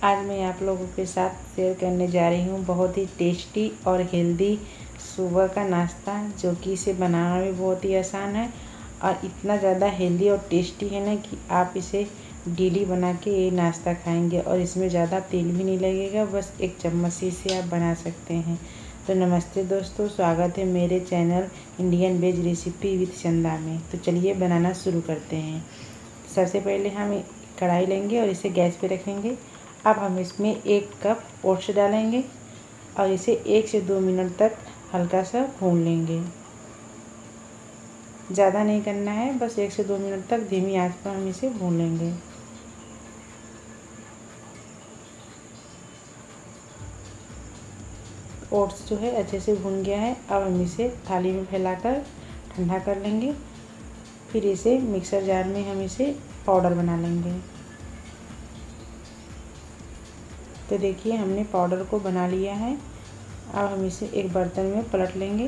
आज मैं आप लोगों के साथ शेयर करने जा रही हूँ बहुत ही टेस्टी और हेल्दी सुबह का नाश्ता, जो कि इसे बनाना भी बहुत ही आसान है और इतना ज़्यादा हेल्दी और टेस्टी है ना कि आप इसे डेली बना के ये नाश्ता खाएंगे और इसमें ज़्यादा तेल भी नहीं लगेगा। बस एक चम्मच से इसे आप बना सकते हैं। तो नमस्ते दोस्तों, स्वागत है मेरे channel Indian veg recipe with Chanda में। तो चलिए बनाना शुरू करते हैं। सबसे पहले हम कढ़ाई लेंगे और इसे गैस पे रखेंगे। अब हम इसमें 1 कप ओट्स डालेंगे और इसे 1 से 2 मिनट तक हल्का सा भून लेंगे। ज़्यादा नहीं करना है, बस 1 से 2 मिनट तक धीमी आंच पर हम इसे भून लेंगे। ओट्स जो है अच्छे से भून गया है। अब हम इसे थाली में फैलाकर ठंडा कर लेंगे। फिर इसे मिक्सर जार में हम इसे पाउडर बना लेंगे। तो देखिए हमने पाउडर को बना लिया है। अब हम इसे एक बर्तन में पलट लेंगे।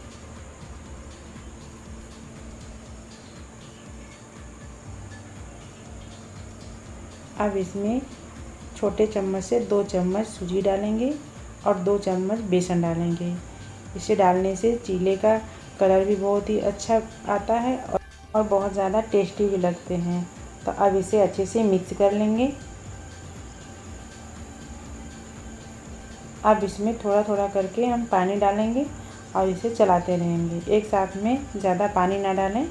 अब इसमें छोटे चम्मच से 2 चम्मच सूजी डालेंगे और 2 चम्मच बेसन डालेंगे। इसे डालने से चीले का कलर भी बहुत ही अच्छा आता है और बहुत ज़्यादा टेस्टी भी लगते हैं। तो अब इसे अच्छे से मिक्स कर लेंगे। अब इसमें थोड़ा थोड़ा करके हम पानी डालेंगे और इसे चलाते रहेंगे। एक साथ में ज़्यादा पानी ना डालें,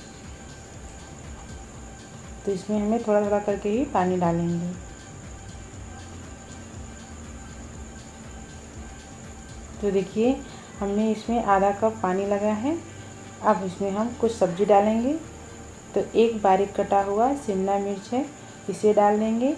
तो इसमें हमें थोड़ा थोड़ा करके ही पानी डालेंगे। तो देखिए हमने इसमें आधा कप पानी लगा है। अब इसमें हम कुछ सब्ज़ी डालेंगे। तो 1 बारीक कटा हुआ शिमला मिर्च है, इसे डाल देंगे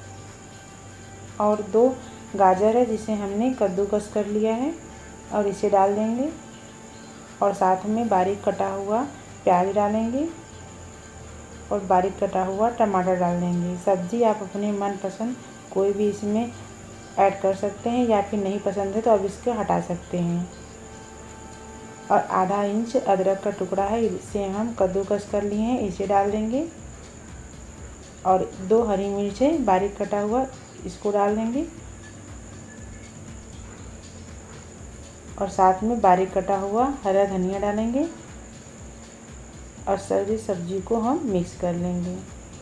और 2 गाजर है जिसे हमने कद्दूकस कर लिया है और इसे डाल देंगे और साथ में बारीक कटा हुआ प्याज डालेंगे और बारीक कटा हुआ टमाटर डाल देंगे। सब्ज़ी आप अपने मनपसंद कोई भी इसमें ऐड कर सकते हैं या फिर नहीं पसंद है तो अब इसको हटा सकते हैं। और आधा इंच अदरक का टुकड़ा है, इसे हम कद्दूकस कर लिए हैं, इसे डाल देंगे और 2 हरी मिर्च है बारीक कटा हुआ, इसको डाल देंगे और साथ में बारीक कटा हुआ हरा धनिया डालेंगे और सारी सब्जी को हम मिक्स कर लेंगे।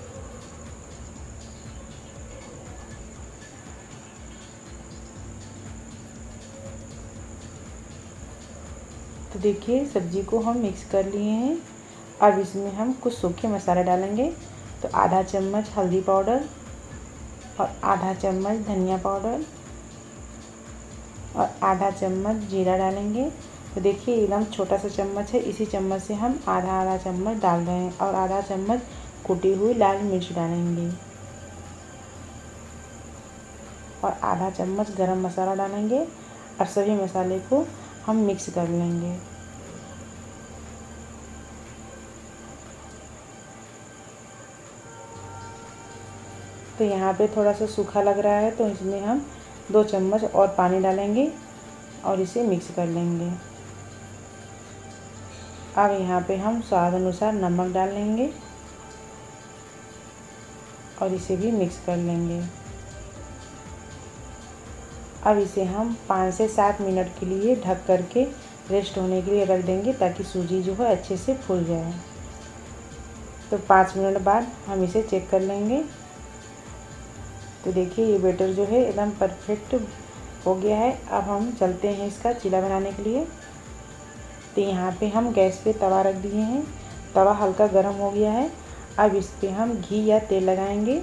तो देखिए सब्जी को हम मिक्स कर लिए हैं। अब इसमें हम कुछ सूखे मसाले डालेंगे। तो आधा चम्मच हल्दी पाउडर और आधा चम्मच धनिया पाउडर और आधा चम्मच जीरा डालेंगे। तो देखिए एकदम छोटा सा चम्मच है, इसी चम्मच से हम आधा आधा चम्मच डाल रहे हैं और आधा चम्मच कुटी हुई लाल मिर्च डालेंगे और आधा चम्मच गरम मसाला डालेंगे और सभी मसाले को हम मिक्स कर लेंगे। तो यहाँ पे थोड़ा सा सूखा लग रहा है, तो इसमें हम 2 चम्मच और पानी डालेंगे और इसे मिक्स कर लेंगे। अब यहाँ पे हम स्वाद अनुसार नमक डाल लेंगे और इसे भी मिक्स कर लेंगे। अब इसे हम 5 से 7 मिनट के लिए ढक करके रेस्ट होने के लिए रख देंगे ताकि सूजी जो है अच्छे से फूल जाए। तो 5 मिनट बाद हम इसे चेक कर लेंगे। तो देखिए ये बैटर जो है एकदम परफेक्ट हो गया है। अब हम चलते हैं इसका चीला बनाने के लिए। तो यहाँ पे हम गैस पे तवा रख दिए हैं। तवा हल्का गर्म हो गया है। अब इस पे हम घी या तेल लगाएंगे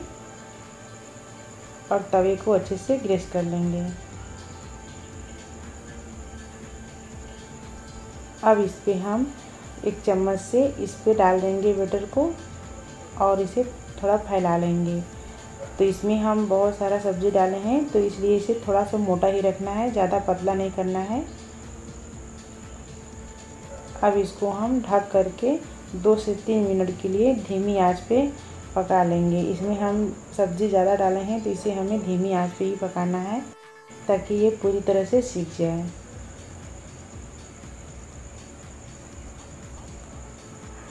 और तवे को अच्छे से ग्रीस कर लेंगे। अब इस पे हम 1 चम्मच से इस पे डाल देंगे बैटर को और इसे थोड़ा फैला लेंगे। तो इसमें हम बहुत सारा सब्ज़ी डाले हैं, तो इसलिए इसे थोड़ा सा मोटा ही रखना है, ज़्यादा पतला नहीं करना है। अब इसको हम ढक करके 2 से 3 मिनट के लिए धीमी आंच पे पका लेंगे। इसमें हम सब्ज़ी ज़्यादा डाले हैं तो इसे हमें धीमी आंच पे ही पकाना है ताकि ये पूरी तरह से सीख जाए।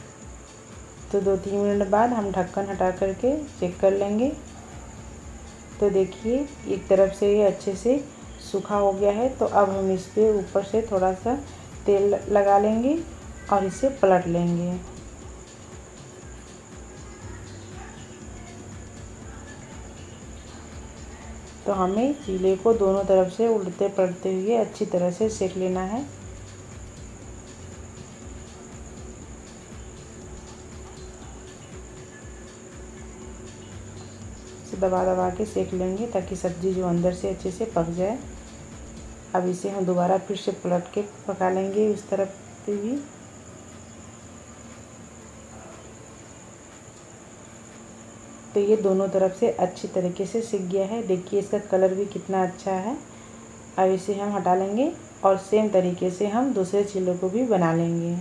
तो 2-3 मिनट बाद हम ढक्कन हटा करके चेक कर लेंगे। तो देखिए एक तरफ से ये अच्छे से सूखा हो गया है। तो अब हम इस पे ऊपर से थोड़ा सा तेल लगा लेंगे और इसे पलट लेंगे। तो हमें चीले को दोनों तरफ से उल्टे पलटते हुए अच्छी तरह से सेक लेना है। इसे दबा दबा के सेक लेंगे ताकि सब्ज़ी जो अंदर से अच्छे से पक जाए। अब इसे हम दोबारा फिर से पलट के पका लेंगे उस तरफ से भी। तो ये दोनों तरफ से अच्छी तरीके से सिक गया है। देखिए इसका कलर भी कितना अच्छा है। अब इसे हम हटा लेंगे और सेम तरीके से हम दूसरे चीलों को भी बना लेंगे।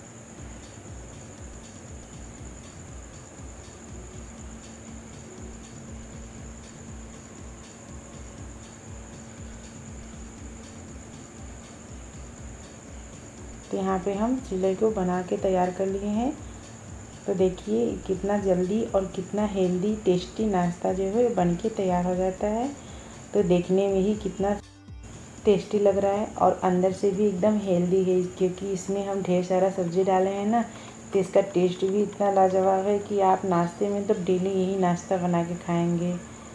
तो यहाँ पे हम चीले को बना के तैयार कर लिए हैं। तो देखिए कितना जल्दी और कितना हेल्दी टेस्टी नाश्ता जो है बन के तैयार हो जाता है। तो देखने में ही कितना टेस्टी लग रहा है और अंदर से भी एकदम हेल्दी है, क्योंकि इसमें हम ढेर सारा सब्ज़ी डाले हैं ना। तो इसका टेस्ट भी इतना लाजवाब है कि आप नाश्ते में तो डेली यही नाश्ता बना के खाएंगे।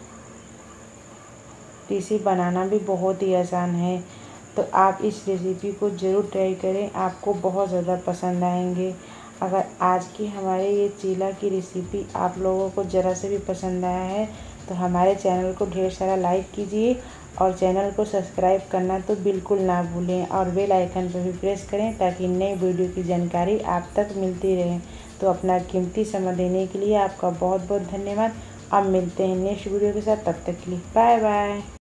तो इसे बनाना भी बहुत ही आसान है। तो आप इस रेसिपी को ज़रूर ट्राई करें, आपको बहुत ज़्यादा पसंद आएंगे। अगर आज की हमारे ये चीला की रेसिपी आप लोगों को ज़रा से भी पसंद आया है तो हमारे चैनल को ढेर सारा लाइक कीजिए और चैनल को सब्सक्राइब करना तो बिल्कुल ना भूलें और बेल आइकन पर भी प्रेस करें ताकि नए वीडियो की जानकारी आप तक मिलती रहे। तो अपना कीमती समय देने के लिए आपका बहुत बहुत धन्यवाद। अब मिलते हैं नेक्स्ट वीडियो के साथ, तब तक के लिए बाय बाय।